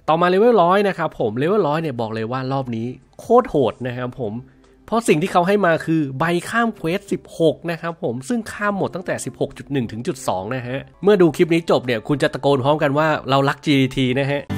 ต่อมาเลเวล100นะครับผมเลเวล100เนี่ยบอกเลยว่ารอบนี้โคตรโหดนะครับผมเพราะสิ่งที่เขาให้มาคือใบข้ามเควส16นะครับผมซึ่งข้ามหมดตั้งแต่ 16.1 ถึง .2 นะฮะเมื่อดูคลิปนี้จบเนี่ยคุณจะตะโกนพร้อมกันว่าเรารัก GDT นะฮะ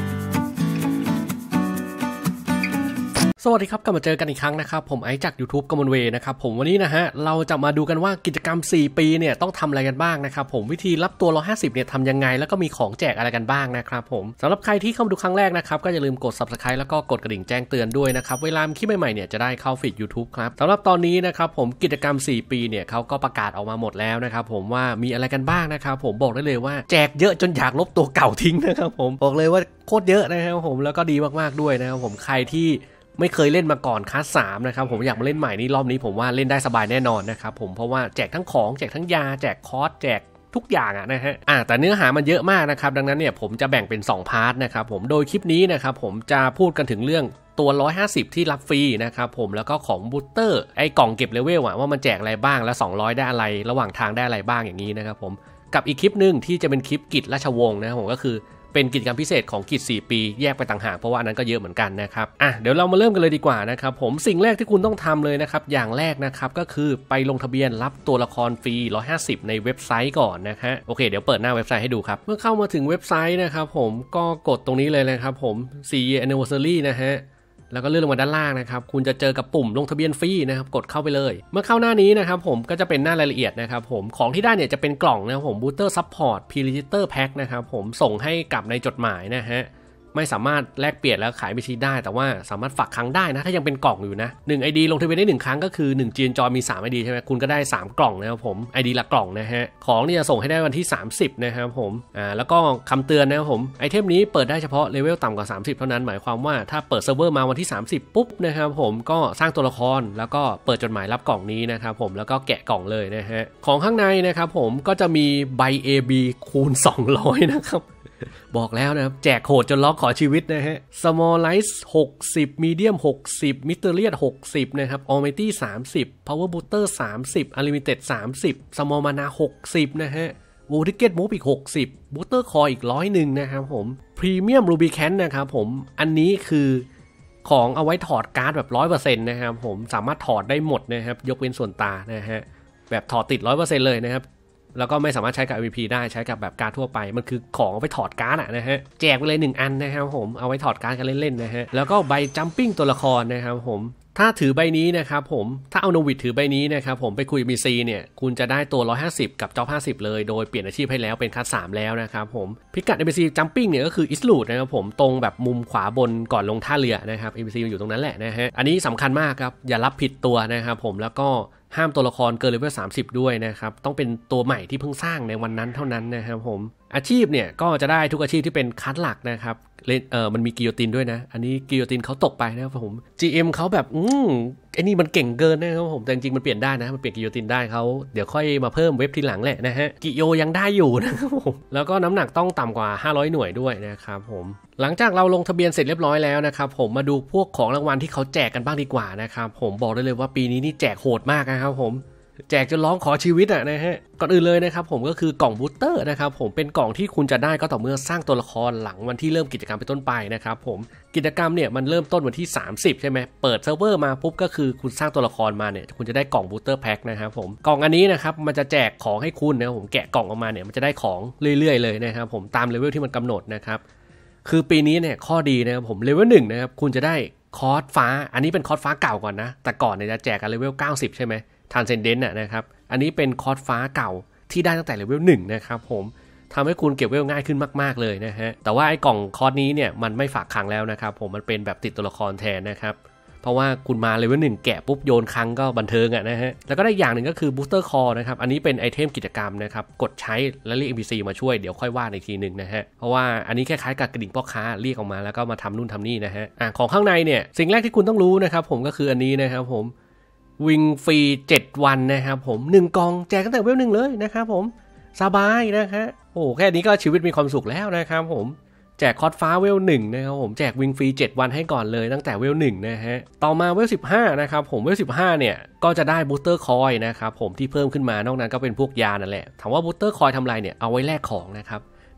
สวัสดีครับกลับมาเจอกันอีกครั้งนะครับผมไอซ์จาก YouTube Common Way นะครับผมวันนี้นะฮะเราจะมาดูกันว่ากิจกรรม4ปีเนี่ยต้องทำอะไรกันบ้างนะครับผมวิธีรับตัว150เนี่ยทำยังไงแล้วก็มีของแจกอะไรกันบ้างนะครับผมสำหรับใครที่เข้ามาดูครั้งแรกนะครับก็อย่าลืมกด Subscribe แล้วก็กดกระดิ่งแจ้งเตือนด้วยนะครับเวลามีคลิปใหม่ๆเนี่ยจะได้เข้าฟีด YouTube ครับสำหรับตอนนี้นะครับผมกิจกรรม4ปีเนี่ยเขาก็ประกาศออกมาหมดแล้วนะครับผมว่ามีอะไรกันบ้างนะครับผมบอกได้เลยว่าแจกเยอะจนอยากลบตัวเก่าทิ้งนะครับผมบอกเลยว่าโคตรเยอะนะครับผมแล้วก็ดีมากๆด้วยนะครับผมใครที่ไม่เคยเล่นมาก่อนคลาส3นะครับผมอยากมาเล่นใหม่นี่รอบนี้ผมว่าเล่นได้สบายแน่นอนนะครับผมเพราะว่าแจกทั้งของแจกทั้งยาแจกคอร์สแจกทุกอย่างนะฮะแต่เนื้อหามันเยอะมากนะครับดังนั้นเนี่ยผมจะแบ่งเป็น2พาร์ทนะครับผมโดยคลิปนี้นะครับผมจะพูดกันถึงเรื่องตัว150ที่รับฟรีนะครับผมแล้วก็ของบูสเตอร์ไอ้กล่องเก็บเลเวลว่ามันแจกอะไรบ้างแล้ว200ได้อะไรระหว่างทางได้อะไรบ้างอย่างนี้นะครับผมกับอีกคลิปนึงที่จะเป็นคลิปกิจราชวงศ์นะครับผมก็คือเป็นกิจกรรมพิเศษของกิจ4ปีแยกไปต่างหากเพราะว่าอันนั้นก็เยอะเหมือนกันนะครับเดี๋ยวเรามาเริ่มกันเลยดีกว่านะครับผมสิ่งแรกที่คุณต้องทำเลยนะครับอย่างแรกนะครับก็คือไปลงทะเบียนรับตัวละครฟรี150ในเว็บไซต์ก่อนนะฮะโอเคเดี๋ยวเปิดหน้าเว็บไซต์ให้ดูครับเมื่อเข้ามาถึงเว็บไซต์นะครับผมก็กดตรงนี้เลยนะครับผม4 year anniversary นะฮะแล้วก็เลื่อนลงมาด้านล่างนะครับคุณจะเจอกับปุ่มลงทะเบียนฟรีนะครับกดเข้าไปเลยเมื่อเข้าหน้านี้นะครับผมก็จะเป็นหน้ารายละเอียดนะครับผมของที่ได้เนี่ยจะเป็นกล่องนะครับผมบูสเตอร์ซัพพอร์ตพรีลิเตอร์แพ็คนะครับผมส่งให้กับในจดหมายนะฮะไม่สามารถแลกเปลี่ยนแล้วขายบัญชีได้แต่ว่าสามารถฝากครั้งได้นะถ้ายังเป็นกล่องอยู่นะ1 ID ลงทะเบียนได้1ครั้งก็คือ1 จีนจอมี3 ID ใช่ไหมคุณก็ได้3กล่องนะครับผม ID ละกล่องนะฮะของนี่จะส่งให้ได้วันที่30นะครับผมแล้วก็คำเตือนนะครับผมไอเทมนี้เปิดได้เฉพาะเลเวลต่ำกว่า30เท่านั้นหมายความว่าถ้าเปิดเซิร์ฟเวอร์มาวันที่30ปุ๊บนะครับผมก็สร้างตัวละครแล้วก็เปิดจดหมายรับกล่องนี้นะครับผมแล้วก็แกะกล่องเลยนะฮะของข้างในนะครับผมก็จะมีใบ AB คูณ200นะครับบอกแล้วนะครับแจกโหดจนล็อกขอชีวิตนะฮะ Small Light 60 Medium 60 Mysterious 60นะครับ Almighty 30 Power Booster 30 Unlimited 30 Small Mana 60นะฮะ Ticket Move อีก60 Booster Core อีก100นะครับผม Premium Rubicon นะครับผมอันนี้คือของเอาไว้ถอดการ์ดแบบ 100% นะครับผมสามารถถอดได้หมดนะครับยกเว้นส่วนตานะฮะแบบถอดติด 100% เลยนะครับแล้วก็ไม่สามารถใช้กับ MVP ได้ใช้กับแบบการ์ดทั่วไปมันคือของเอาไว้ถอดการ์ดนะฮะแจกไปเลย1อันนะครับผมเอาไว้ถอดการ์ดกันเล่นๆนะฮะแล้วก็ใบจัมปิ้งตัวละครนะครับผมถ้าถือใบนี้นะครับผมถ้าเอาโนวิดถือใบนี้นะครับผมไปคุย BC เนี่ยคุณจะได้ตัว150กับจ็อบ50เลยโดยเปลี่ยนอาชีพให้แล้วเป็นคัส3แล้วนะครับผมพิกัด ABC จัมปิ้งเนี่ยก็คืออิสลูดนะครับผมตรงแบบมุมขวาบนก่อนลงท่าเรือนะครับ ABC อยู่ตรงนั้นแหละนะฮะอันนี้สำคัญมากครับอย่ารับผิดตัวนะครับผมแล้วก็ห้ามตัวละครเกินเลเวล30ด้วยนะครับต้องเป็นตัวใหม่ที่เพิ่งสร้างในวันนั้นเท่านั้นนะครับผมอาชีพเนี่ยก็จะได้ทุกอาชีพที่เป็นคัสหลักนะครับมันมีกิโยตินด้วยนะอันนี้กิโยตินเขาตกไปนะครับผม GM เขาแบบไอ้นี่มันเก่งเกินนะครับผมแต่จริงๆมันเปลี่ยนได้นะมันเปลี่ยนกิโยตินได้เขาเดี๋ยวค่อยมาเพิ่มเว็บทีหลังแหละนะฮะกิโยยังได้อยู่นะครับผมแล้วก็น้ำหนักต้องต่ำกว่า500หน่วยด้วยนะครับผมหลังจากเราลงทะเบียนเสร็จเรียบร้อยแล้วนะครับผมมาดูพวกของรางวัลที่เขาแจกกันบ้างดีกว่านะครับผมบอกได้เลยว่าปีนี้นี่แจกโหดมากนะครับผมแจกจนร้องขอชีวิตนะฮะก่อนอื่นเลยนะครับผมก็คือกล่องบูสเตอร์นะครับผมเป็นกล่องที่คุณจะได้ก็ต่อเมื่อสร้างตัวละครหลังวันที่เริ่มกิจกรรมเป็นต้นไปนะครับผมกิจกรรมเนี่ยมันเริ่มต้นวันที่30ใช่ไหมเปิดเซิร์ฟเวอร์มาปุ๊บก็คือคุณสร้างตัวละครมาเนี่ยคุณจะได้กล่องบูสเตอร์แพ็คนะครับผมกล่องอันนี้นะครับมันจะแจกของให้คุณนะผมแกะกล่องออกมาเนี่ยมันจะได้ของเรื่อยๆเลยนะครับผมตามเลเวลที่มันกำหนดนะครับคือปีนี้เนี่ยข้อดีนะครับผมเลเวล1นะครับคุณจะได้คอร์สฟ้าอันนี้เป็นคอร์สฟ้าเก่าก่อนนะแต่ก่อนเนี่ยจะแจกกันเลเวล90ใช่ไหมTranscendent นะครับอันนี้เป็นคอร์สฟ้าเก่าที่ได้ตั้งแต่เลเวล1นะครับผมทำให้คุณเก็บเวลง่ายขึ้นมากๆเลยนะฮะแต่ว่าไอ้กล่องคอร์สนี้เนี่ยมันไม่ฝากคลังแล้วนะครับผมมันเป็นแบบติดตัวละครแทนนะครับเพราะว่าคุณมาเลเวล1แกะปุ๊บโยนคลังก็บันเทิงนะฮะแล้วก็ได้อย่างหนึ่งก็คือ Booster Core นะครับอันนี้เป็นไอเทมกิจกรรมนะครับกดใช้แล้วเรียก NPC มาช่วยเดี๋ยวค่อยว่าในทีนึงนะฮะเพราะว่าอันนี้คล้ายๆกับกระดิ่งพ่อค้าเรียกออกมาแล้วก็มาทำนู่นทำนี่นะฮะของข้างในเนี่ยสิ่งแรกที่คุณต้องรู้นะครับผมก็คืออันนี้นะครับผมวิ่งฟรี7วันนะครับผม1กล่องแจกตั้งแต่เวล1เลยนะครับผมสบายนะฮะโอ้แค่นี้ก็ชีวิตมีความสุขแล้วนะครับผมแจกคอร์สฟ้าเวล1นะครับผมแจกวิ่งฟรี7วันให้ก่อนเลยตั้งแต่เวล1นะฮะต่อมาเวล15นะครับผมเวล15เนี่ยก็จะได้บูสเตอร์คอยนะครับผมที่เพิ่มขึ้นมานอกนั้นก็เป็นพวกยานั่นแหละถามว่าบูสเตอร์คอยทำไรเนี่ยเอาไว้แลกของนะครับ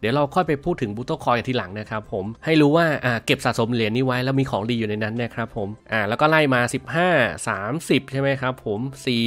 ดี๋ยวเราค่อยไปพูดถึงบูตเตอร์คอยกันทีหลังนะครับผมให้รู้ว่าเก็บสะสมเหรียญนี้ไว้แล้วมีของดีอยู่ในนั้นนะครับผมแล้วก็ไล่มา15 30ใช่ไหมครับผม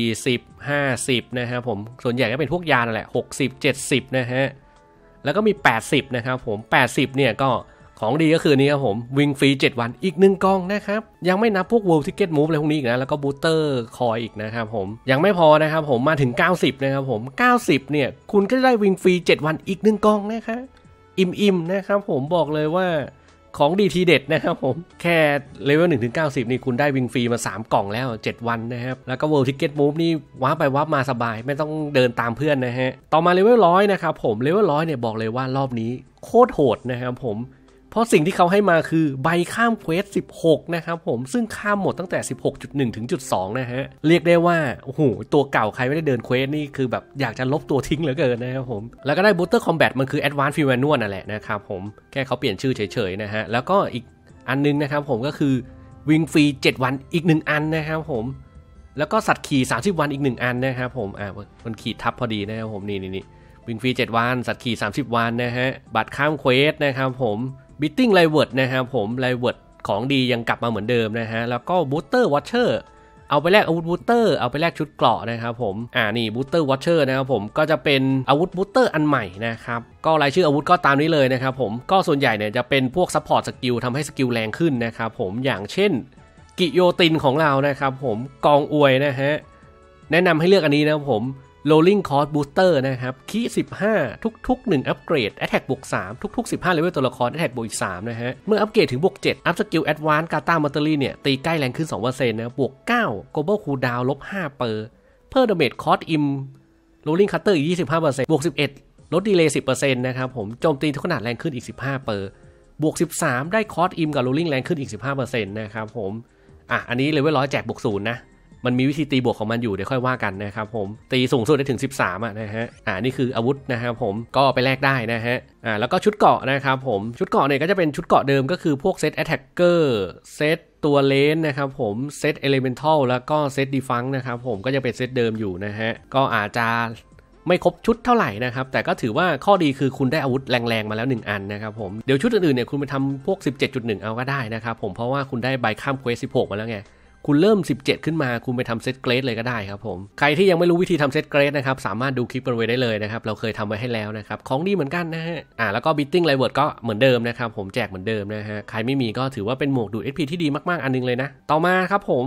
40 50นะครับผมส่วนใหญ่ก็เป็นพวกยานั่นแหละ60 70นะฮะแล้วก็มี80นะครับผม80เนี่ยก็ของดีก็คือนี้ครับผมวิ่งฟรี7วันอีก1กล่องนะครับยังไม่นับพวก World Ticket Move อะไรพวกนี้อีกนะแล้วก็บูสเตอร์คอยอีกนะครับผมยังไม่พอนะครับผมมาถึง90นะครับผม90เนี่ยคุณก็ได้วิ่งฟรี7วันอีก1กล่องนะครับอิ่มๆนะครับผมบอกเลยว่าของดีทีเด็ดนะครับผมแค่เลเวล1ถึง90นี่คุณได้วิ่งฟรีมา3กล่องแล้ว7วันนะครับแล้วก็ World Ticket Move นี่ว้าไปว้ามาสบายไม่ต้องเดินตามเพื่อนนะฮะต่อมาเลเวล100นะครับผมเลเวล100เนี่ยบอกเลยว่ารอบนี้โคตรโหดนะครับผมเพราะสิ่งที่เขาให้มาคือใบข้ามเควส16นะครับผมซึ่งข้ามหมดตั้งแต่ 16.1 ถึง .2 นะฮะเรียกได้ว่าโอ้โหตัวเก่าใครไม่ได้เดินเควสนี่คือแบบอยากจะลบตัวทิ้งเหลือเกินนะครับผมแล้วก็ได้บูสเตอร์คอมแบทมันคือ Advanced Field Manual นั่นแหละนะครับผมแค่เขาเปลี่ยนชื่อเฉยๆนะฮะแล้วก็อีกอันนึงนะครับผมก็คือวิ่งฟรี7วันอีก1อันนะครับผมแล้วก็สัตว์ขี่30วันอีก1อันนะครับผมมันขีดทับพอดีนะครับผมนี่วิ่งฟรี7วันสัตว์ขี่30วันนะฮะบัตรข้ามเควสนะครับผมบิตติ้งไลเวิร์ดนะครับผมไลเวิร์ดของดียังกลับมาเหมือนเดิมนะฮะแล้วก็บูสเตอร์วอชเชอร์เอาไปแลกอาวุธบูสเตอร์เอาไปแลกชุดเกราะนะครับผมนี่บูสเตอร์วอชเชอร์นะครับผมก็จะเป็นอาวุธบูสเตอร์อันใหม่นะครับก็รายชื่ออาวุธก็ตามนี้เลยนะครับผมก็ส่วนใหญ่เนี่ยจะเป็นพวกซัพพอร์ตสกิลทำให้สกิลแรงขึ้นนะครับผมอย่างเช่นกิโยตินของเรานะครับผมกองอวยนะฮะแนะนำให้เลือกอันนี้นะครับผม Rolling Cost Booster นะครับคี15ทุกๆ1อัปเกรด Attack บวก3ทุกๆ15เลเวลตัวละคร Attack บวกอีก3นะฮะเมื่ออัปเกรดถึงบวก7อัพสกิล Advanced Gata Mastery เนี่ยตีใกล้แรงขึ้น 2% นะบวก9 Global Cooldown ลบ5เพิ่ม Damage Cost Im Rolling Cutter อีก 25% บวก11ลด Delay 10% นะครับผมโจมตีทุกขนาดแรงขึ้นอีก15%บวก13ได้ Cost Im กับ Rolling แรงขึ้นอีก 15% นะครับผมอันนี้เลเวล100แจกบวก0นะมันมีวิธีตีบวกของมันอยู่เดี๋ยวค่อยว่ากันนะครับผมตีสูงสุดได้ถึง13นะฮะนี่คืออาวุธนะครับผมก็ไปแลกได้นะฮะแล้วก็ชุดเกราะนะครับผมชุดเกราะเนี่ยก็จะเป็นชุดเกราะเดิมก็คือพวกเซตแอตแทคเกอร์เซตตัวเลนนะครับผมเซตเอลิเมนทัลแล้วก็เซตดีฟังนะครับผมก็จะเป็นเซตเดิมอยู่นะฮะก็อาจจะไม่ครบชุดเท่าไหร่นะครับแต่ก็ถือว่าข้อดีคือคุณได้อาวุธแรงๆมาแล้ว1อันนะครับผมเดี๋ยวชุดอื่นๆเนี่ยคุณไปทำพวก 17.1 เอาก็ได้นะครับผมเพราะว่าคุณได้ใบข้ามเควส16มาแล้วไงคุณเริ่ม17ขึ้นมาคุณไปทำเซตเกรดเลยก็ได้ครับผมใครที่ยังไม่รู้วิธีทำเซตเกรดนะครับสามารถดูคลิปบนเวได้เลยนะครับเราเคยทำไว้ให้แล้วนะครับของดีเหมือนกันนะฮะแล้วก็บิตติ้งไลเวิร์ดก็เหมือนเดิมนะครับผมแจกเหมือนเดิมนะฮะใครไม่มีก็ถือว่าเป็นหมวกดูด SP ที่ดีมากๆอันนึงเลยนะต่อมาครับผม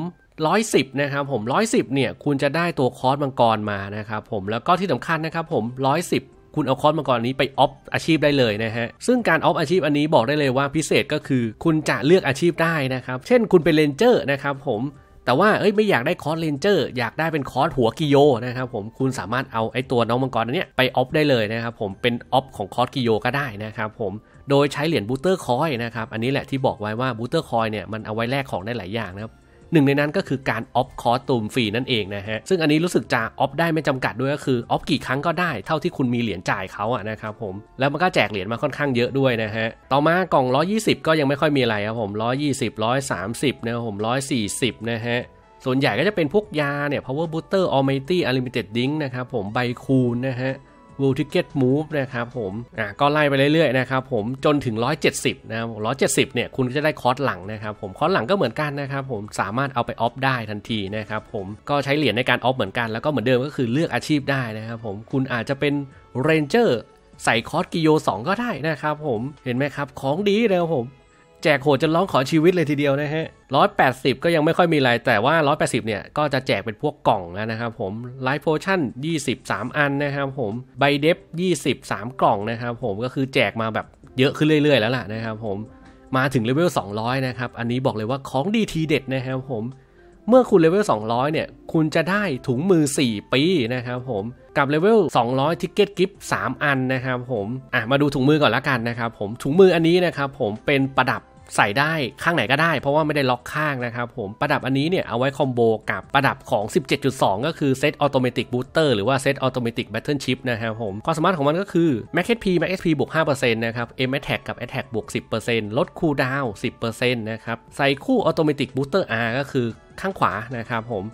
110นะครับผม110เนี่ยคุณจะได้ตัวคอร์สมังกรมานะครับผมแล้วก็ที่สำคัญนะครับผม110คุณเอาคอร์สมังกรนี้ไปออฟอาชีพได้เลยนะฮะซึ่งการออฟอาชีพอันนี้บอกได้เลยว่าพิเศษก็คือคุณจะเลือกอาชีพได้นะครับเช่นคุณเป็นเรนเจอร์นะครับผมแต่ว่าไม่อยากได้คอร์สเรนเจอร์อยากได้เป็นคอร์สหัวกิโยนะครับผมคุณสามารถเอาไอ้ตัวน้องมังกรอันนี้ไปออฟได้เลยนะครับผมเป็นออฟของคอร์สกิโยก็ได้นะครับผมโดยใช้เหรียญบูสเตอร์คอยนะครับอันนี้แหละที่บอกไว้ว่าบูสเตอร์คอยเนี่ยมันเอาไว้แลกของได้หลายอย่างนะครับหนึ่งในนั้นก็คือการออฟคอสตูมฟรีนั่นเองนะฮะซึ่งอันนี้รู้สึกจะออฟได้ไม่จำกัดด้วยก็คือออฟกี่ครั้งก็ได้เท่าที่คุณมีเหรียญจ่ายเขานะครับผมแล้วมันก็แจกเหรียญมาค่อนข้างเยอะด้วยนะฮะต่อมากล่อง120ก็ยังไม่ค่อยมีอะไรครับผม120 130นะครับผม140นะฮะส่วนใหญ่ก็จะเป็นพวกยาเนี่ย Power Booster Almighty Unlimited Drink นะครับผมใบคูณนะฮะWorld Ticket Move นะครับผมก็ไล่ไปเรื่อยๆนะครับผมจนถึง170นะครับ170เนี่ยคุณก็จะได้คอร์สหลังนะครับผมคอร์สหลังก็เหมือนกันนะครับผมสามารถเอาไปออฟได้ทันทีนะครับผมก็ใช้เหรียญในการออฟเหมือนกันแล้วก็เหมือนเดิมก็คือเลือกอาชีพได้นะครับผมคุณอาจจะเป็นเรนเจอร์ใส่คอร์สกิโย2ก็ได้นะครับผมเห็นไหมครับของดีนะครับผมแจกโหดจนร้องขอชีวิตเลยทีเดียวนะฮะ180ก็ยังไม่ค่อยมีอะไรแต่ว่า180เนี่ยก็จะแจกเป็นพวกกล่องแล้วนะครับผมไลฟ์โพชั่น23อันนะครับผมใบเดฟ23กล่องนะครับผมก็คือแจกมาแบบเยอะขึ้นเรื่อยๆแล้วล่ะนะครับผมมาถึงเลเวล200นะครับอันนี้บอกเลยว่าของดีทีเด็ดนะครับผมเมื่อคุณเลเวล200เนี่ยคุณจะได้ถุงมือ4ปีนะครับผมกับเลเวล200ทิกเก็ตกิฟต์3อันนะครับผมมาดูถุงมือก่อนละกันนะครับผมถุงมืออันนี้นะครับผมเป็นประดับใส่ได้ข้างไหนก็ได้เพราะว่าไม่ได้ล็อกข้างนะครับผมประดับอันนี้เนี่ยเอาไว้คอมโบกับประดับของ 17.2 ก็คือเซตออโตเมติกบูสเตอร์หรือว่าเซตออโตเมติกแบตเทิลชิพนะครับผมความสามารถของมันก็คือ Max HP Max HP บวก 5% นะครับ M Attack กับ Attack บวก 10% ลดคูลดาวน์ 10% นะครับใส่คู่ออโตเมติกบูสเตอร์ R ก็คือข้างขวานะครับผม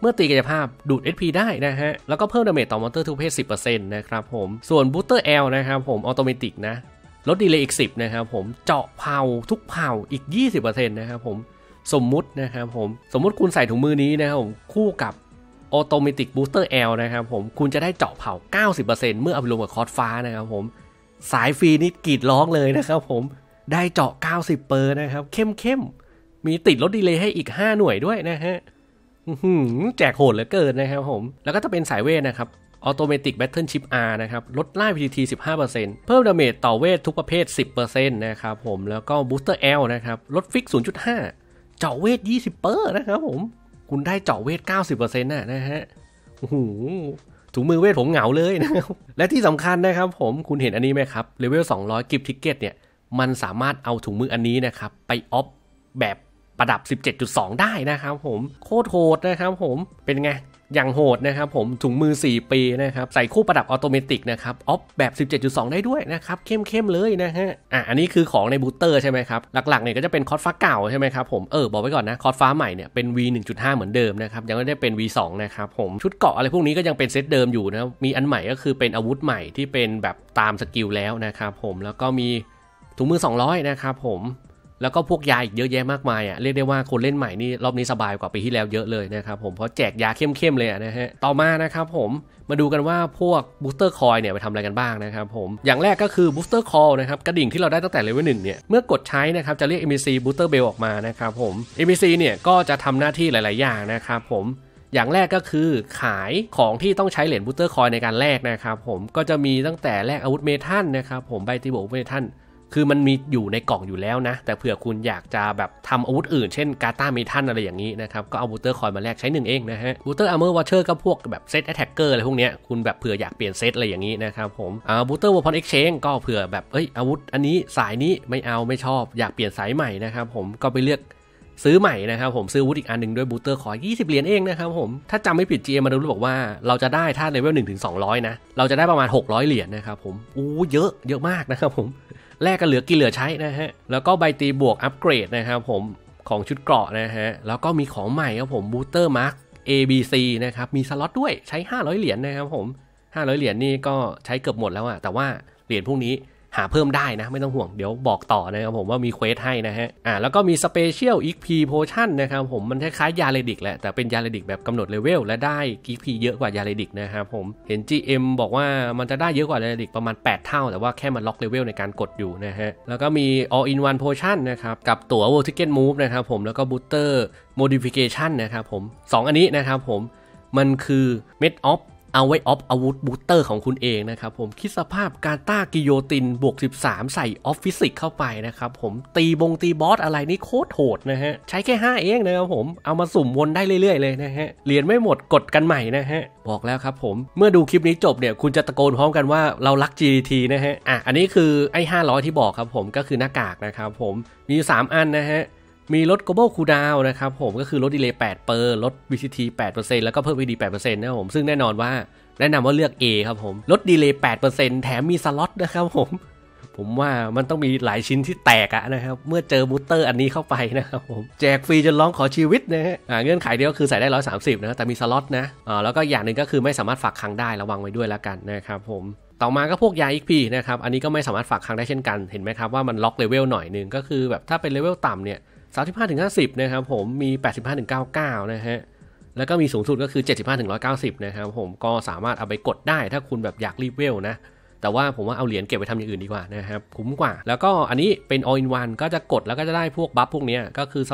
เมื่อตีกายภาพดูด HP ได้นะฮะแล้วก็เพิ่มดาเมจต่อมอนเตอร์ทุกเพศ 10% นะครับผมส่วนบูสเตอร์ L นะครับผมออโตเมติกนะลดดีเลย์อีก10นะครับผมเจาะเผาทุกเผาอีก 20% นะครับผมสมมุตินะครับผมสมมุติคุณใส่ถุงมือนี้นะครับผมคู่กับออโตเมติกบูสเตอร์ L นะครับผมคุณจะได้เจาะเผา 90% เมื่อเอาไปรวมกับคอร์สฟ้านะครับผมสายฟรีนี่กรีดร้องเลยนะครับผมได้เจาะ90%นะครับเข้มมีติดลดดีเลย์ให้อีก5หน่วยด้วยนะฮะแจกโหดเหลือเกินนะครับผมแล้วก็จะเป็นสายเวทนะครับออโตเมติกแบทเทิลชิป R นะครับลดไล่ PTT 15% เพิ่มดาเมจต่อเวททุกประเภท 10% นะครับผมแล้วก็บูสเตอร์ L นะครับลดฟิก 0.5 เจาะเวท 20% นะครับผมคุณได้เจาะเวท 90% นะฮะถุงมือเวทผมเหงาเลยนะครับและที่สำคัญนะครับผมคุณเห็นอันนี้ไหมครับเลเวล200กิฟต์ทิกเก็ตเนี่ยมันสามารถเอาถุงมืออันนี้นะครับไปออฟแบบประดับ 17.2 ได้นะครับผมโคตรโหดนะครับผมเป็นไงอย่างโหดนะครับผมถุงมือ4ปีนะครับใส่คู่ประดับออโตเมติกนะครับออฟแบบ 17.2 ได้ด้วยนะครับเข้มเลยนะฮะอันนี้คือของในบูสเตอร์ใช่ไหมครับหลักๆเนี่ยก็จะเป็นคอร์สฟ้าเก่าใช่ไหมครับผมบอกไว้ก่อนนะคอร์สฟ้าใหม่เนี่ยเป็น V 1.5 เหมือนเดิมนะครับยังไม่ได้เป็น V 2นะครับผมชุดเกาะอะไรพวกนี้ก็ยังเป็นเซตเดิมอยู่นะมีอันใหม่ก็คือเป็นอาวุธใหม่ที่เป็นแบบตามสกิลแล้วนะครับผมแล้วก็มีถุงมือ200นะครับผมแล้วก็พวกยาอีกเยอะแยะมากมายเรียกได้ว่าคนเล่นใหม่นี่รอบนี้สบายกว่าปีที่แล้วเยอะเลยนะครับผมเพราะแจกยาเข้มเลยนะฮะต่อมานะครับผมมาดูกันว่าพวกบูสเตอร์คอยเนี่ยไปทำอะไรกันบ้างนะครับผมอย่างแรกก็คือบูสเตอร์คอลนะครับกระดิ่งที่เราได้ตั้งแต่เลเวล 1เนี่ยเมื่อกดใช้นะครับจะเรียก NPC Booster Bell ออกมานะครับผม NPC เนี่ยก็จะทำหน้าที่หลายๆอย่างนะครับผมอย่างแรกก็คือขายของที่ต้องใช้เหรียญบูสเตอร์คอยในการแลกนะครับผมก็จะมีตั้งแต่แลกอาวุธเมทัลนะครับผมใบตีบวกเมทัลคือมันมีอยู่ในกล่องอยู่แล้วนะแต่เผื่อคุณอยากจะแบบทำอาวุธอื่นเช่นกาตาเมทัลอะไรอย่างนี้นะครับก็เอาบูสเตอร์คอยมาแลกใช้1เองนะฮะบูสเตอร์อาร์เมอร์วอชเชอร์ก็พวกแบบเซตแอทแทคเกอร์อะไรพวกเนี้ยคุณแบบเผื่ออยากเปลี่ยนเซตอะไรอย่างนี้นะครับผมบูสเตอร์วอลพอนเอ็กชแนนก็เผื่อแบบอาวุธอันนี้สายนี้ไม่ชอบอยากเปลี่ยนสายใหม่นะครับผมก็ไปเลือกซื้อใหม่นะครับผมซื้ออาวุธอีกอันนึงด้วยบูสเตอร์คอย20เหรียญเองนะครับผมถ้าจำไม่ผิด GM มาดูบอกว่าเราจะได้ถ้าเลเวล 1 ถึง 200นะเราจะได้ประมาณ600เหรียญนะครับผมเยอะมากนะครับผมแลกกันเหลือกินเหลือใช้นะฮะแล้วก็ใบตีบวกอัปเกรดนะครับผมของชุดเกราะนะฮะแล้วก็มีของใหม่ครับผมบูสเตอร์มาร์ค ABC นะครับมีสล็อตด้วยใช้500เหรียญนะครับผม500เหรียญนี่ก็ใช้เกือบหมดแล้วแต่ว่าเหรียญพวกนี้หาเพิ่มได้นะไม่ต้องห่วงเดี๋ยวบอกต่อนะครับผมว่ามีเควสให้นะฮะแล้วก็มีสเปเชียล XP Potion นะครับผมมันคล้ายๆยาเรดิกแหละแต่เป็นยาเรดิกแบบกำหนดเลเวลและได้ XP เยอะกว่ายาเรดิกนะครับผมเห็น GM บอกว่ามันจะได้เยอะกว่ายาเรดิกประมาณ8เท่าแต่ว่าแค่มันล็อกเลเวลในการกดอยู่นะฮะแล้วก็มี All in One Potion นะครับกับตั๋ว World Ticket Move นะครับผมแล้วก็ Booster Modification นะครับผม2อันนี้นะครับผมมันคือ Med ofเอาไว้ออฟอาวุธบูสเตอร์ของคุณเองนะครับผมคิดสภาพการต้ากิโยตินบวก13ใส่ออฟฟิสิกเข้าไปนะครับผมตีบอสอะไรนี่โคตรโหดนะฮะใช้แค่5เองนะครับผมเอามาสุ่มวนได้เรื่อยๆเลยนะฮะเหรียญไม่หมดกดกันใหม่นะฮะบอกแล้วครับผมเมื่อดูคลิปนี้จบเนี่ยคุณจะตะโกนพร้อมกันว่าเรารัก GDT นะฮะอันนี้คือไอ้500ที่บอกครับผมก็คือหน้ากากนะครับผมมี3อันนะฮะมีลด global cooldown นะครับผมก็คือลดดีเลย์8%ลด VCT 8% แล้วก็เพิ่ม VD 8% นะครับผมซึ่งแน่นอนว่าแนะนำว่าเลือก A ครับผมลดดีเลย์ 8% แถมมีสล็อตนะครับผมว่ามันต้องมีหลายชิ้นที่แตกนะครับเมื่อเจอบูสเตอร์อันนี้เข้าไปนะครับผมแจกฟรีจนร้องขอชีวิตนะฮะเงื่อนไขเดียวคือใส่ได้130นะแต่มีสล็อตนะแล้วก็อย่างหนึ่งก็คือไม่สามารถฝากคลังได้ระวังไว้ด้วยแล้วกันนะครับผมต่อมาก็พวกยา XP นะครับอันนี้ก็ไม่สามารถฝากคลังได้เช่นกันเห็นไหมครับว่ามันล็อกเลเวลหน่อยนึงก็คือแบบถ้าเป็นเลเวลต่ำเนี่ย35-50นะครับผมมี85-99นะฮะแล้วก็มีสูงสุดก็คือ75-190นะครับผมก็สามารถเอาไปกดได้ถ้าคุณแบบอยากรีบเวลนะแต่ว่าผมว่าเอาเหรียญเก็บไปทำอย่างอื่นดีกว่านะครับคุ้มกว่าแล้วก็อันนี้เป็น all in one ก็จะกดแล้วก็จะได้พวกบัฟพวกนี้ก็คือ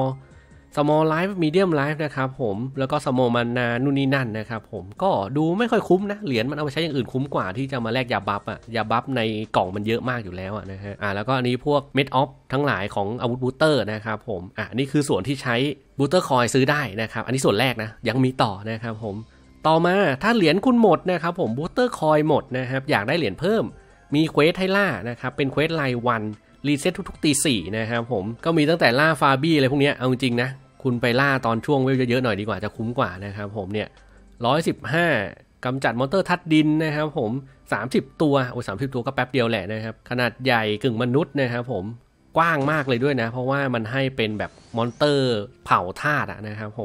small life medium life นะครับผมแล้วก็ small mana นู่นนี่นั่นนะครับผมก็ดูไม่ค่อยคุ้มนะเหรียญมันเอาไปใช้อย่างอื่นคุ้มกว่าที่จะมาแลกยาบัฟยาบัฟในกล่องมันเยอะมากอยู่แล้วนะฮะแล้วก็อันนี้พวก med off ทั้งหลายของอาวุธบูสเตอร์นะครับผมนี่คือส่วนที่ใช้บูสเตอร์คอยซื้อได้นะครับอันนี้ส่วนแรกนะยังมีต่อนะครับผมต่อมาถ้าเหรียญคุณหมดนะครับผมบูสเตอร์คอยหมดนะครับอยากได้เหรียญเพิ่มมีเควสให้ล่านะครับเป็นเควสรายวันรีเซ็ตทุกๆตี 4นะครับผมก็มีตั้งแต่ล่าฟาร์บี้อะไรพวกนี้เอาจริงๆนะคุณไปล่าตอนช่วงเวลเยอะๆหน่อยดีกว่าจะคุ้มกว่านะครับผมเนี่ย115กำจัดมอนเตอร์ทัดดินนะครับผม30ตัว30ตัวก็แป๊บเดียวแหละนะครับขนาดใหญ่กึ่งมนุษย์นะครับผมกว้างมากเลยด้วยนะเพราะว่ามันให้เป็นแบบมอนเตอร์เผาธาตุนะครับผม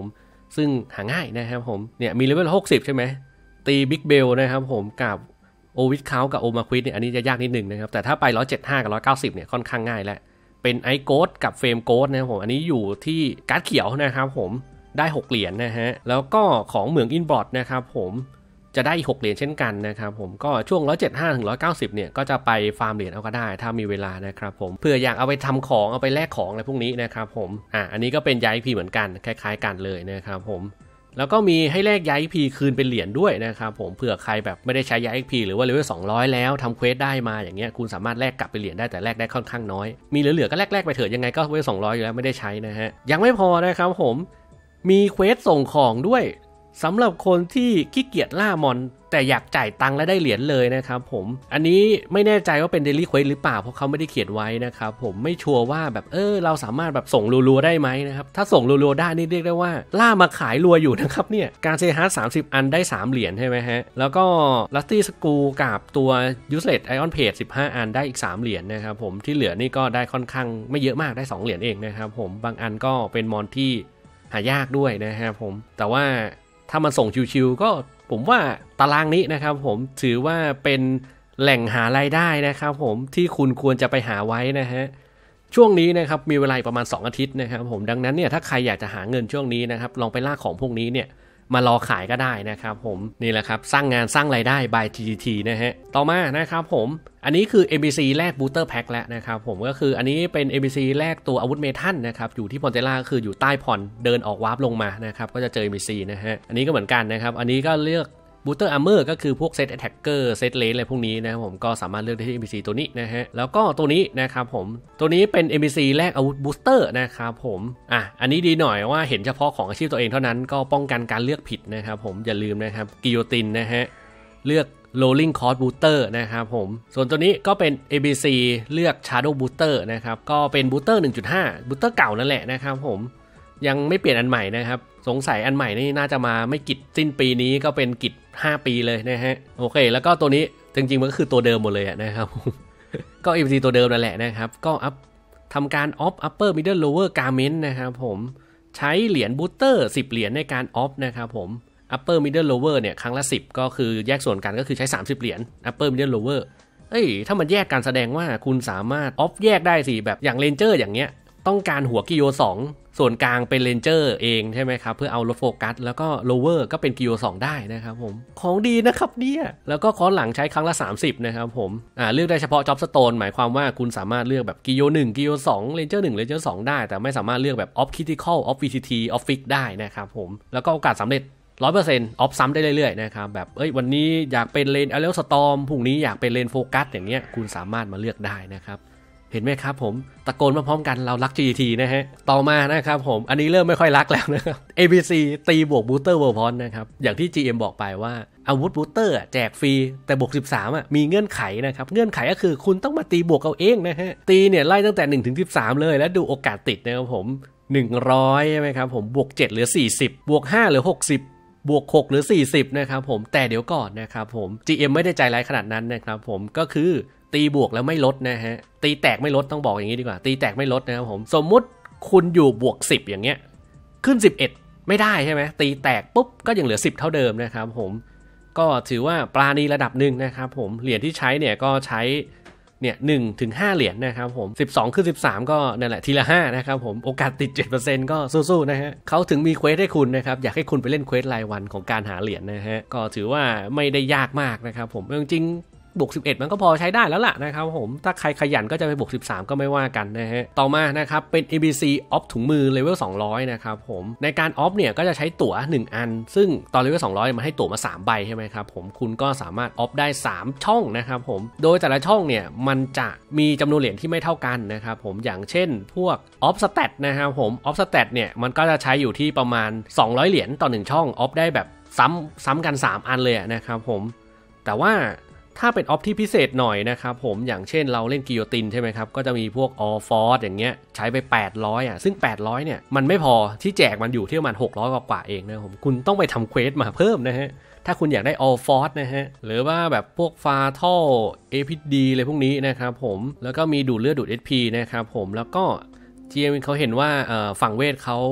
ซึ่งหาง่ายนะครับผมเนี่ยมีเลเวล60ใช่ไหมตีบิ๊กเบลนะครับผมกับโอวิทเขากับโอมาควิดเนี่ยอันนี้จะยากนิดนึงนะครับแต่ถ้าไป175กับ190เนี่ยค่อนข้างง่ายแล้วเป็นไอโกดกับเฟรมโกดนะครับผมอันนี้อยู่ที่การ์ดเขียวนะครับผมได้6เหรียญนะฮะแล้วก็ของเหมืองอินบอร์ดนะครับผมจะได้อีก6เหรียญเช่นกันนะครับผมก็ช่วง175ถึง190เนี่ยก็จะไปฟาร์มเหรียญเอาก็ได้ถ้ามีเวลานะครับผมเพื่ออยากเอาไปทำของเอาไปแลกของอะไรพวกนี้นะครับผมอันนี้ก็เป็นย้าย XP เหมือนกันคล้ายๆกันเลยนะครับผมแล้วก็มีให้แลกย้าย XP คืนเป็นเหรียญด้วยนะครับผมเผื่อใครแบบไม่ได้ใช้ย้าย XP หรือว่าเลเวล200แล้วทำเควสได้มาอย่างเงี้ยคุณสามารถแลกกลับเป็นเหรียญได้แต่แลกได้ค่อนข้างน้อยมีเหลือๆก็แลกไปเถอะยังไงก็เลเวล200อยู่แล้วไม่ได้ใช้นะฮะยังไม่พอนะครับผมมีเควสส่งของด้วยสำหรับคนที่ขี้เกียจล่ามอนแต่อยากจ่ายตังค์และได้เหรียญเลยนะครับผมอันนี้ไม่แน่ใจว่าเป็น Daily Quest หรือเปล่าเพราะเขาไม่ได้เขียนไว้นะครับผมไม่ชัวร์ว่าแบบเราสามารถแบบส่งรัวๆได้ไหมนะครับถ้าส่งรัวๆได้นี่เรียกได้ว่าล่ามาขายรัวอยู่นะครับเนี่ยการเซฮาร์ด30อันได้3เหรียญใช่ไหมฮะแล้วก็ลัตตี้สกูกับตัว Useless Iron Plate 15อันได้อีก3เหรียญนะครับผมที่เหลือนี่ก็ได้ค่อนข้างไม่เยอะมากได้2เหรียญเองนะครับผมบางอันก็เป็นมอนที่หายากด้วยนะครับผมแต่ว่าถ้ามันส่งชิวๆก็ผมว่าตารางนี้นะครับผมถือว่าเป็นแหล่งหารายได้นะครับผมที่คุณควรจะไปหาไว้นะฮะช่วงนี้นะครับมีเวลาประมาณ2อาทิตย์นะครับผมดังนั้นเนี่ยถ้าใครอยากจะหาเงินช่วงนี้นะครับลองไปล่าของพวกนี้เนี่ยมารอขายก็ได้นะครับผมนี่แหละครับสร้างงานสร้างรายได้ by TGT นะฮะต่อมานะครับผมอันนี้คือ NPC แลก Booster Pack แล้วนะครับผมก็คืออันนี้เป็น NPC แลกตัวอาวุธเมทัลนะครับอยู่ที่พอนเตล่าก็คืออยู่ใต้พอนเดินออกวาร์ปลงมานะครับก็จะเจอ NPC นะฮะอันนี้ก็เหมือนกันนะครับอันนี้ก็เลือกBooster Armor ก็คือพวกเซต Attacker เซตเลนอะไรพวกนี้นะครับผมก็สามารถเลือกได้ที่ NPC ตัวนี้นะฮะแล้วก็ตัวนี้นะครับผมตัวนี้เป็น NPC แลกอาวุธ Booster นะครับผมอันนี้ดีหน่อยว่าเห็นเฉพาะของอาชีพตัวเองเท่านั้นก็ป้องกันการเลือกผิดนะครับผมอย่าลืมนะครับกิโยตินนะฮะเลือก Rolling Cost Booster นะครับผมส่วนตัวนี้ก็เป็น NPC เลือก Shadow Booster นะครับก็เป็น Booster 1.5 Booster เก่านั่นแหละนะครับผมยังไม่เปลี่ยนอันใหม่นะครับสงสัยอันใหม่นี่น่าจะมาไม่กิจสิ้นปีนี้ก็เป็นกิจ5ปีเลยนะฮะโอเคแล้วก็ตัวนี้จริงๆมันก็คือตัวเดิมหมดเลยนะครับ ก็ NPC ตัวเดิมนั่นแหละนะครับก็ทำการ off upper middle lower garment นะครับผมใช้เหรียญบูสเตอร์10เหรียญในการ off นะครับผม upper middle lower เนี่ยครั้งละ10ก็คือแยกส่วนกันก็คือใช้30เหรียญ upper middle lower ถ้ามันแยกกันแสดงว่าคุณสามารถ off แยกได้สิแบบอย่าง ranger อย่างเงี้ยต้องการหัวกิโย2ส่วนกลางเป็นเรนเจอร์เองใช่ไหมครับเพื่อเอาลดโฟกัสแล้วก็โลเวอร์ก็เป็นกิโย2ได้นะครับผมของดีนะครับเนี่ยแล้วก็คอร์สหลังใช้ครั้งละ30นะครับผมเลือกได้เฉพาะจ็อบสโตนหมายความว่าคุณสามารถเลือกแบบกิโย1กิโย2เรนเจอร์1เรนเจอร์2ได้แต่ไม่สามารถเลือกแบบออฟคริติคอลออฟ VCT ออฟฟิกได้นะครับผมแล้วก็โอกาสสำเร็จ 100% ออฟซ้ำได้เรื่อยๆนะครับแบบวันนี้อยากเป็นเลนอเรลสตอร์มพรุ่งนี้อยากเป็นเลนโฟกัสอย่างเงี้ยคุณสามารถมาเลือกได้นะครับเห็นไหมครับผมตะโกนมาพร้อมกันเรารัก GT นะฮะต่อมานะครับผมอันนี้เริ่มไม่ค่อยรักแล้วนะครับ ABC ตีบวกบูสเตอร์เวอร์พอนนะครับอย่างที่ GM บอกไปว่าอาวุธบูสเตอร์แจกฟรีแต่บวก13มีเงื่อนไขนะครับเงื่อนไขก็คือคุณต้องมาตีบวกเอาเองนะฮะตีเนี่ยไล่ตั้งแต่1ถึง13เลยแล้วดูโอกาสติดนะครับผม100ใช่ไหมครับผมบวก7เหลือ40บวก5เหลือ60บวก6หรือ40นะครับผมแต่เดี๋ยวก่อนนะครับผม GM ไม่ได้ใจร้ายขนาดนั้นนะครับผมก็คือตีบวกแล้วไม่ลดนะฮะตีแตกไม่ลดต้องบอกอย่างนี้ดีกว่าตีแตกไม่ลดนะครับผมสมมุติคุณอยู่บวก10อย่างเงี้ยขึ้น11ไม่ได้ใช่ไหมตีแตกปุ๊บก็ยังเหลือ10เท่าเดิมนะครับผมก็ถือว่าปราณีระดับหนึ่งนะครับผมเหรียญที่ใช้เนี่ยก็ใช้เนี่ย1ถึง5เหรียญนะครับผม12ขึ้น13ก็นั่นแหละทีละ5นะครับผมโอกาสติด 7% ก็สู้ๆนะฮะเขาถึงมีเควสให้คุณนะครับอยากให้คุณไปเล่นเควสรายวันของการหาเหรียญนะฮะก็ถือว่าไม่ได้ยากมากนะครับผมจริงบวก11มันก็พอใช้ได้แล้วล่ะนะครับผมถ้าใครขยันก็จะไปบวก13ก็ไม่ว่ากันนะฮะต่อมานะครับเป็น ABC off ถุงมือเลเวล200นะครับผมในการ off เนี่ยก็จะใช้ตั๋ว1อันซึ่งตอนเลเวล200มันให้ตั๋วมา3ใบใช่ไหมครับผมคุณก็สามารถ off ได้3ช่องนะครับผมโดยแต่ละช่องเนี่ยมันจะมีจำนวนเหรียญที่ไม่เท่ากันนะครับผมอย่างเช่นพวก off stat นะครับผม off stat เนี่ยมันก็จะใช้อยู่ที่ประมาณ200เหรียญต่อ1ช่อง off ได้แบบซ้ำกัน3อันเลยนะครับผมแต่ว่าถ้าเป็นออฟที่พิเศษหน่อยนะครับผมอย่างเช่นเราเล่นกิโยตินใช่ไหมครับก็จะมีพวกออฟอร์สอย่างเงี้ยใช้ไป800ซึ่ง800เนี่ยมันไม่พอที่แจกมันอยู่ที่ประมาณ600กว่าเองนะผมคุณต้องไปทำเควสมาเพิ่มนะฮะถ้าคุณอยากได้ออฟอร์สนะฮะหรือว่าแบบพวกฟาทัลเอพิดีอะไรพวกนี้นะครับผมแล้วก็มีดูดเลือดดูด SP นะครับผมแล้วก็ GM เขาเห็นว่าฝั่งเวทเขา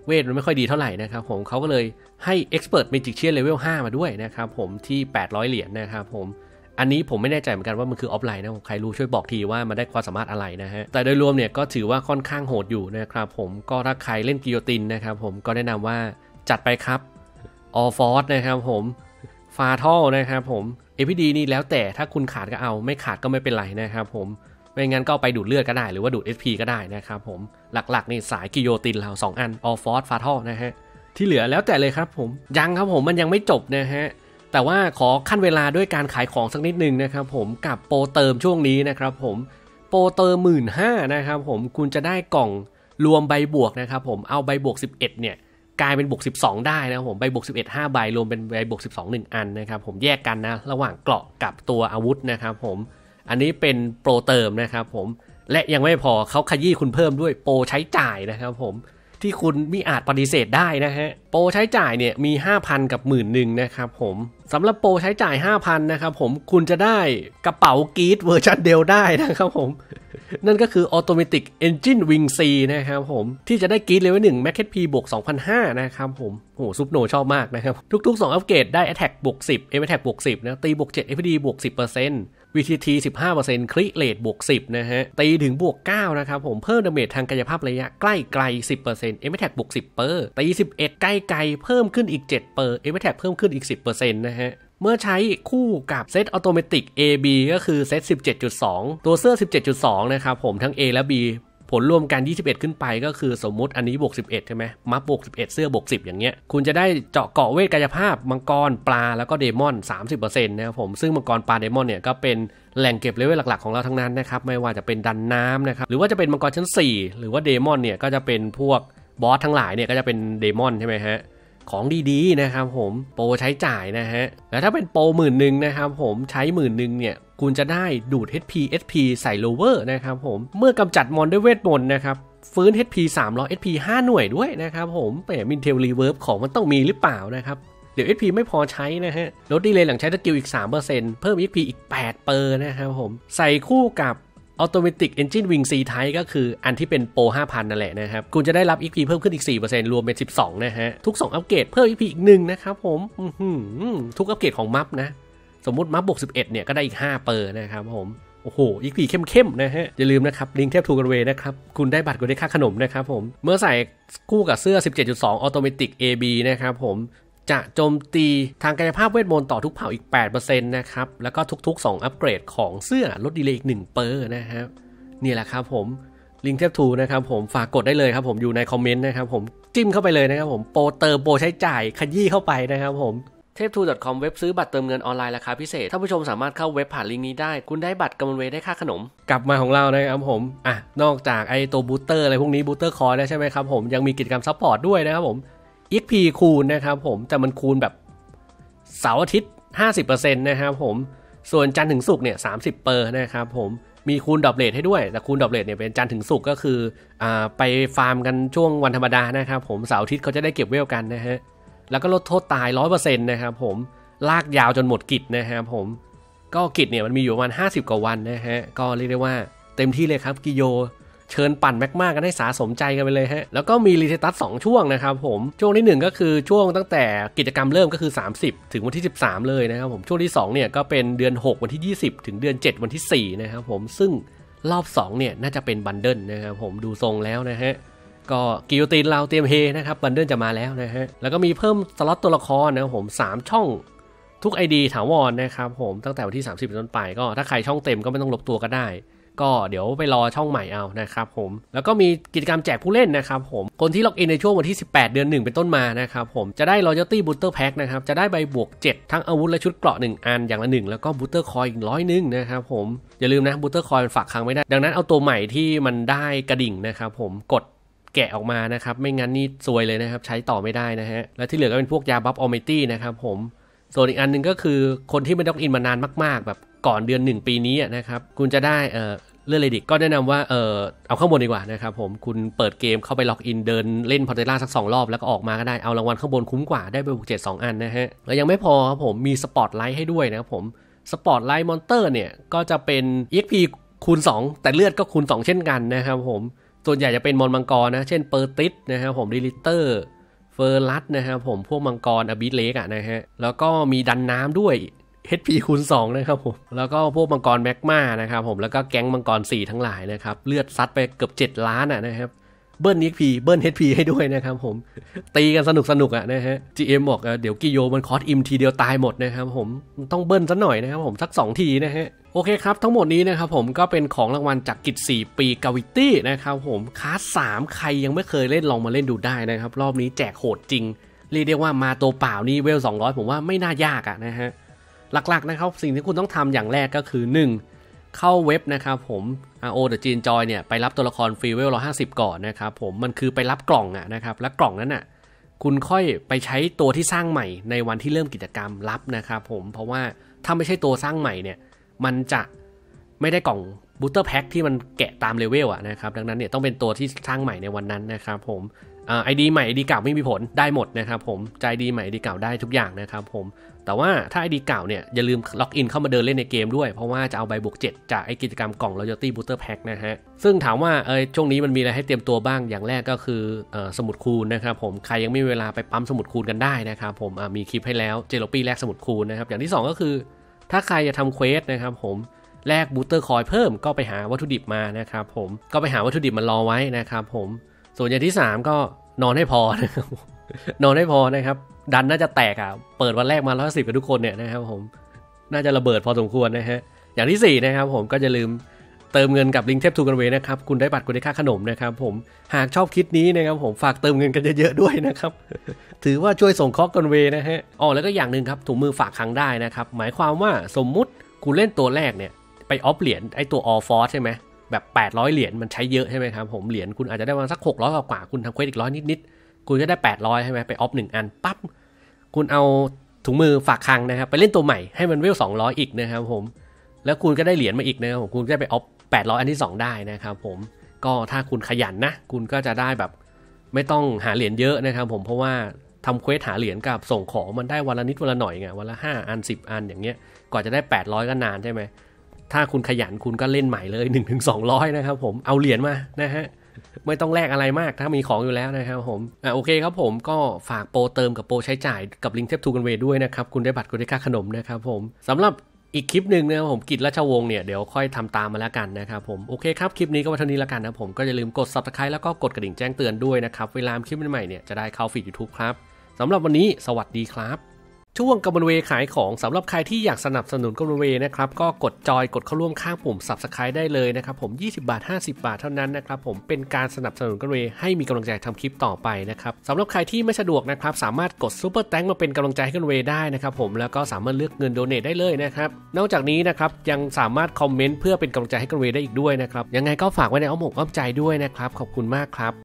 เวทมันไม่ค่อยดีเท่าไหร่นะครับผมเขาก็เลยให้ Expert Magician Level 5 มาด้วยนะครับผมที่800เหรียญนะครับผมอันนี้ผมไม่แน่ใจเหมือนกันว่ามันคือออฟไลน์นะใครรู้ช่วยบอกทีว่ามันได้ความสามารถอะไรนะฮะแต่โดยรวมเนี่ยก็ถือว่าค่อนข้างโหดอยู่นะครับผมก็ถ้าใครเล่นกิโยตินนะครับผมก็แนะนำว่าจัดไปครับออฟอร์สนะครับผมฟาทัลนะครับผม APD นี่แล้วแต่ถ้าคุณขาดก็เอาไม่ขาดก็ไม่เป็นไรนะครับผมไม่งั้นก็ไปดูดเลือดก็ได้หรือว่าดูด SP ก็ได้นะครับผมหลักๆนี่สายกิโยตินเรา2อันออฟอร์สฟาทัลนะฮะที่เหลือแล้วแต่เลยครับผมยังครับผมมันยังไม่จบนะฮะแต่ว่าขอขั้นเวลาด้วยการขายของสักนิดนึงนะครับผมกับโปรเติมช่วงนี้นะครับผมโปรเติม 15,000 นะครับผมคุณจะได้กล่องรวมใบบวกนะครับผมเอาใบบวก11เนี่ยกลายเป็นบวก12ได้นะครับผมใบบวก11 5ใบรวมเป็นใบบวก12 1อันนะครับผมแยกกันนะระหว่างเกราะกับตัวอาวุธนะครับผมอันนี้เป็นโปรเติมนะครับผมและยังไม่พอเขาขยี้คุณเพิ่มด้วยโปรใช้จ่ายนะครับผมที่คุณมิอาจปฏิเสธได้นะฮะโปรใช้จ่ายเนี่ยมี 5,000 กับ 10,000 นะครับผมสำหรับโปรใช้จ่าย 5,000 นะครับผมคุณจะได้กระเป๋ากรีดเวอร์ชันเดลได้นะครับผมนั่นก็คือ Automatic Engine Wing C นะครับผมที่จะได้กรีดเลเวล 1 Max HP บวก 2,500 นะครับผมโหซุปโนชอบมากนะครับทุกๆ2อัปเกรดได้ Attack บวก 10 Aim Attack บวก 10 นะตีบวก 7 FD บวก 10% VTT 15% Crit Rate บวก 10 นะฮะตีถึงบวก 9 นะครับผมเพิ่มดาเมจทางกายภาพระยะใกล้ไกล 10% Aim Attack บวก 10% ตี 11 ใกล้ไกลเพิ่มขึ้นอีก 7% Aim Attack เพิ่มขึ้นอีก 10% นะฮะเมื่อใช้คู่กับเซต Automatic AB ก็คือเซต 17.2 ตัวเสื้อ 17.2 นะครับผมทั้ง A และ B ผลรวมกัน21ขึ้นไปก็คือสมมุติอันนี้บวก11ใช่ไหมมัฟบวก11เสื้อบวก10อย่างเงี้ยคุณจะได้เจาะเกาะเวทกายภาพมังกรปลาแล้วก็เดมอน 30% นะครับผมซึ่งมังกรปลาเดมอนเนี่ยก็เป็นแหล่งเก็บเลเวลหลักๆของเราทั้งนั้นนะครับไม่ว่าจะเป็นดันน้ำนะครับหรือว่าจะเป็นมังกรชั้น4หรือว่าเดมอนเนี่ยก็จะเป็นพวกบอสทั้งหลายเนี่ยก็จะเป็นเดมอนใช่ไหมฮะของดีๆนะครับผมโปรใช้จ่ายนะฮะแล้วถ้าเป็นโปร10,000นะครับผมใช้10,000เนี่ยคุณจะได้ดูด HP SP ใส่โลเวอร์นะครับผมเมื่อกำจัดมอนด้วยเวทมนต์นะครับฟื้น HP 300 SP 5 หน่วยด้วยนะครับผมแต่มินเทลรีเวิร์บของมันต้องมีหรือเปล่านะครับเดี๋ยว SP ไม่พอใช้นะฮะลดดีเลย์หลังใช้สกิลอีก 3% เพิ่ม HP อีก 8% นะครับผมใส่คู่กับ Automatic Engine Wing C Type ก็คืออันที่เป็นโปร 5,000 นั่นแหละนะครับคุณจะได้รับ XP เพิ่มขึ้นอีก 4% รวมเป็น12นะฮะทุก2อัปเกรดเพิ่ม XP อีก1นะครับผมทุกอัปเกรดของมัฟนะสมมุติมัฟบวก11เนี่ยก็ได้อีก5%นะครับผมโอ้โห XP เข้มๆนะฮะอย่าลืมนะครับลิงก์เทปทูกันเวนะครับคุณได้บัตรคุณได้ค่าขนมนะครับผมเมื่อใส่คู่กับเสื้อ 17.2 Automatic AB นะครับผมจะโจมตีทางกายภาพเวทมนต์ต่อทุกเผ่าอีก 8% นะครับแล้วก็ทุกๆ2อัปเกรดของเสื้อลดดีเลย์อีก 1% นะครับนี่แหละครับผมลิงก์เทปทูนะครับผมฝากกดได้เลยครับผมอยู่ในคอมเมนต์นะครับผมจิ้มเข้าไปเลยนะครับผมโปรเติมโปรใช้จ่ายขยี้เข้าไปนะครับผมtep2.com เว็บซื้อบัตรเติมเงินออนไลน์ราคาพิเศษท่านผู้ชมสามารถเข้าเว็บผ่านลิงก์นี้ได้คุณได้บัตรกำมะเวได้ค่าขนมกลับมาของเรานะครับผมนอกจากไอตัวบูสเตอร์อะไรพวกนี้บูสเตอร์คอยได้ใช่ไหมครับผมยังมีกิจกรรมซัพพอร์ตด้วยนะครับผม XP คูณนะครับผมแต่มันคูณแบบเสาร์อาทิตย์ 50% นะครับผมส่วนจันทร์ถึงศุกร์เนี่ย 30% นะครับผมมีคูณดรอปเรทให้ด้วยแต่คูณดรอปเรทเนี่ยเป็นจันทร์ถึงศุกร์ก็คือไปฟาร์มกันช่วงวันธรรมดานะครับผมเสาร์อาทิตย์เขาจะได้เก็บเวลกันนะฮะแล้วก็ลดโทษตาย 100% นะครับผมลากยาวจนหมดกิจนะครับผมก็กิจเนี่ยมันมีอยู่ประมาณ50กว่าวันนะฮะก็เรียกได้ว่าเต็มที่เลยครับกิโยเชิญปั่นแมกมากันให้สาสมใจกันไปเลยฮะแล้วก็มีรีเซตัส2ช่วงนะครับผมช่วงที่1ก็คือช่วงตั้งแต่กิจกรรมเริ่มก็คือ30ถึงวันที่13เลยนะครับผมช่วงที่2เนี่ยก็เป็นเดือน6วันที่20ถึงเดือน7วันที่4นะครับผมซึ่งรอบ2เนี่ยน่าจะเป็นบันเดิลนะครับผมดูทรงแล้วนะฮะก็กิโยตินเราเตรียมเฮนะครับบันเดิลจะมาแล้วนะฮะแล้วก็มีเพิ่มสล็อตตัวละครนะครับผม3ช่องทุก ID ถาวรนะครับผมตั้งแต่วันที่30เป็นต้นไปก็ถ้าใครช่องเต็มก็ไม่ต้องลบตัวก็ได้ก็เดี๋ยวไปรอช่องใหม่เอานะครับผมแล้วก็มีกิจกรรมแจกผู้เล่นนะครับผมคนที่ล็อกอินในช่วงวันที่18เดือน1เป็นต้นมานะครับผมจะได้ Loyalty Booster Pack นะครับจะได้ใบบวก7ทั้งอาวุธและชุดเกราะ1อันอย่างละ1แล้วก็ Booster Coin อีก100นึงนะครับผมอย่าลืมนะ Booster Coin ฝากค้างไม่ได้ดังนั้นเอาตัวใหม่ที่มันได้กระดิ่งนะครับผมกดแกะออกมานะครับไม่งั้นนี่ซวยเลยนะครับใช้ต่อไม่ได้นะฮะและที่เหลือก็เป็นพวกยาบัฟออมิตี้นะครับผมส่วนอีกอันนึงก็คือคนที่ไม่ล็อกอินมานานมากๆแบบก่อนเดือน1ปีนี้นะครับคุณจะได้เลื่อนเลดิกก็แนะนำว่าเอาข้างบนดีกว่านะครับผมคุณเปิดเกมเข้าไปล็อกอินเดินเล่นพอเทล่าสัก2รอบแล้วก็ออกมาก็ได้เอารางวัลข้างบนคุ้มกว่าได้ไปบวก7 2อันนะฮะแล้วยังไม่พอครับผมมีสปอตไลท์ให้ด้วยนะครับผมสปอตไลท์มอนเตอร์เนี่ยก็จะเป็น EXP คูณ2แต่เลือดก็คูณ2เช่นกันนะครับผมส่วนใหญ่จะเป็นมอนมังกรนะเช่นเปอร์ติสนะครับผมดิลิเตอร์เฟอร์ลัสนะครับผมพวกมังกรอบิสเลกนะฮะแล้วก็มีดันน้ำด้วย HP คูณ2นะครับผมแล้วก็พวกมังกรแมกมานะครับผมแล้วก็แก๊งมังกร4ทั้งหลายนะครับเลือดซัดไปเกือบ7 ล้านนะครับเบิ้ล XP เบิ้ล HP ให้ด้วยนะครับผมตีกันสนุกนะฮะ GM บอกเดี๋ยวกิโยมันคอสอิมทีเดียวตายหมดนะครับผมต้องเบิ้ลซะหน่อยนะครับผมสัก2 ทีนะฮะโอเคครับทั้งหมดนี้นะครับผมก็เป็นของรางวัลจากกิจ4 ปีกาวิตี้นะครับผมคลาส3ใครยังไม่เคยเล่นลองมาเล่นดูได้นะครับรอบนี้แจกโหดจริงเรียกได้ว่ามาตัวเปล่านี่เวล200ผมว่าไม่น่ายากนะฮะหลักๆนะครับสิ่งที่คุณต้องทำอย่างแรกก็คือ1เข้าเว็บนะครับผม RO The Gene Joy เนี่ยไปรับตัวละครฟรีเวล150ก่อนนะครับผมมันคือไปรับกล่องนะครับและกล่องนั้นคุณค่อยไปใช้ตัวที่สร้างใหม่ในวันที่เริ่มกิจกรรมรับนะครับผมเพราะว่าถ้าไม่ใช่ตัวสร้างใหม่เนี่ยมันจะไม่ได้กล่องบูสเตอร์แพ็คที่มันแกะตามเลเวลนะครับดังนั้นเนี่ยต้องเป็นตัวที่สร้างใหม่ในวันนั้นนะครับผมID ใหม่ ID เก่าไม่มีผลได้หมดนะครับผมใจ ID ใหม่ ID เก่าได้ทุกอย่างนะครับผมแต่ว่าถ้า ID เก่าเนี่ยอย่าลืมล็อกอินเข้ามาเดินเล่นในเกมด้วยเพราะว่าจะเอาใบบวก7จากไอกิจกรรมกล่อง Loyalty Booster Pack นะฮะซึ่งถามว่าช่วงนี้มันมีอะไรให้เตรียมตัวบ้างอย่างแรกก็คือสมุดคูณนะครับผมใครยังไม่มีเวลาไปปั๊มสมุดคูณกันได้นะครับผมมีคลิปให้แล้วเจโรปี้แลกสมุดคูณนะครับอย่างที่2ก็คือถ้าใครจะทำเควสนะครับผมแลกบูสเตอร์คอยเพิ่มก็ไปหาวัตถุดิบมานะครับผมก็ไปหาวัตถุดิบมารอไว้นะครับผมส่วนอย่างที่3ก็นอนให้พอนะครับนอนให้พอนะครับดันน่าจะแตกเปิดวันแรกมา110กับทุกคนเนี่ยนะครับผมน่าจะระเบิดพอสมควรนะฮะอย่างที่4นะครับผมก็จะลืมเติมเงินกับลิงก์เทปทูกันเวนะครับคุณได้บัตรคุณได้ค่าขนมนะครับผมหากชอบคลิปนี้นะครับผมฝากเติมเงินกันเยอะๆด้วยนะครับถือว่าช่วยส่งเคราะห์กันเวนะฮะแล้วก็อย่างนึงครับถุงมือฝากครั้งได้นะครับหมายความว่าสมมุติคุณเล่นตัวแรกเนี่ยไปออฟเหรียญไอตัว All Force ใช่ไหมแบบ800เหรียญมันใช้เยอะใช่ไหมครับผมเหรียญคุณอาจจะได้ประมาณสัก600กว่าคุณทำเควสอีก100นิดๆคุณก็ได้800ใช่ไหมไปออฟ1อันปั๊บคุณเอาถุงมือฝากคลังนะครับไปเล่นตัวใหม่ให้มันเวล200อีกนะครับผมแล้วคุณก็ได้เหรียญมาอีกนะครับผมคุณก็ได้ไปออฟ800อันที่2ได้นะครับผมก็ถ้าคุณขยันนะคุณก็จะได้แบบไม่ต้องหาเหรียญเยอะนะครับผมเพราะว่าทำเควสหาเหรียญกับส่งของมันได้วันละนิดวันละหน่อยไงวันละ5 อัน10 อันอย่างเงี้ยกว่าจะได้800ก็นานใช่ไหมถ้าคุณขยันคุณก็เล่นใหม่เลย 1-200 นะครับผมเอาเหรียญมานะฮะไม่ต้องแลกอะไรมากถ้ามีของอยู่แล้วนะครับผมโอเคครับผมก็ฝากโปรเติมกับโปรใช้จ่ายกับลิงก์เทปทูกันเวด้วยนะครับคุณได้บัตรคุณได้ค่าขนมนะครับผมสำหรับอีกคลิปหนึ่งนะครับผมกิจราชวงศ์เนี่ยเดี๋ยวค่อยทำตามมาแล้วกันนะครับผมโอเคครับคลิปนี้ก็มาเท่านี้แล้วกันนะผมก็อย่าลืมกด Subscribe แล้วก็กดกระดิ่งแจ้งเตือนด้วยนะครับเวลาคลิปใหม่ๆเนี่ยจะได้เข้าฟีด YouTube ครับสำหรับวันนี้สวัสดีครับช่วงกำมะเวขายของสำหรับใครที่อยากสนับสนุนกำมะเวนะครับก็กดจอยกดเข้าร่วมข้างปุ่ม Subscribe ได้เลยนะครับผม20 บาท50 บาทเท่านั้นนะครับผมเป็นการสนับสนุนกำมะเวให้มีกำลังใจทำคลิปต่อไปนะครับสำหรับใครที่ไม่สะดวกนะครับสามารถกดซุปเปอร์แตงมาเป็นกำลังใจให้กำมะเวได้นะครับผมแล้วก็สามารถเลือกเงินโดเนทได้เลยนะครับนอกจากนี้นะครับยังสามารถคอมเมนต์เพื่อเป็นกำลังใจให้กำมะเวได้อีกด้วยนะครับยังไงก็ฝากไว้ในอ้อมอกอ้อมใจด้วยนะครับขอบคุณมากครับ